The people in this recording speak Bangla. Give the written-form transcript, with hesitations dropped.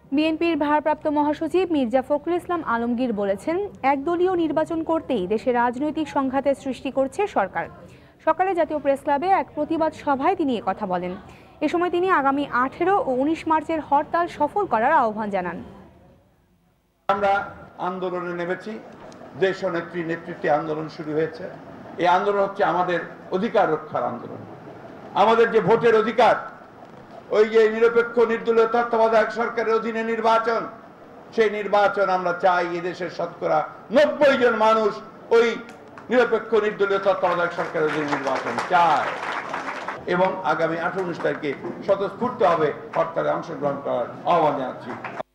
বিএনপির ভারপ্রাপ্ত মহাসচিব মির্জা ফখরুল ইসলাম আলমগীর বলেছেন, একদলীয় নির্বাচন করতেই দেশে রাজনৈতিক সংঘাতের সৃষ্টি করছে সরকার। সকালে জাতীয় প্রেস ক্লাবে এক প্রতিবাদ সভায় তিনি কথা বলেন। এ সময় তিনি আগামী 18 ও 19 মার্চের হরতাল সফল করার আহ্বান জানান। আমরা আন্দোলনে নেমেছি, দেশ নেত্রীর নেতৃত্বে আন্দোলন শুরু হয়েছে। এই আন্দোলন হচ্ছে আমাদের অধিকার রক্ষার আন্দোলন। আমাদের যে ভোটের অধিকার, ওই যে নিরপেক্ষ নির্দলীয় তত্ত্বাবধায়ক সরকারের অধীনে নির্বাচন, সেই নির্বাচন আমরা চাই। এদেশের শতকরা 90 জন মানুষ ওই নিরপেক্ষ নির্দলীয় তত্ত্বাবধায়ক সরকারের অধীনে নির্বাচন চায় এবং আগামী 18-19 তারিখে স্বতঃস্ফূর্তভাবে হরতালে অংশগ্রহণ করার আহ্বান জানাচ্ছি।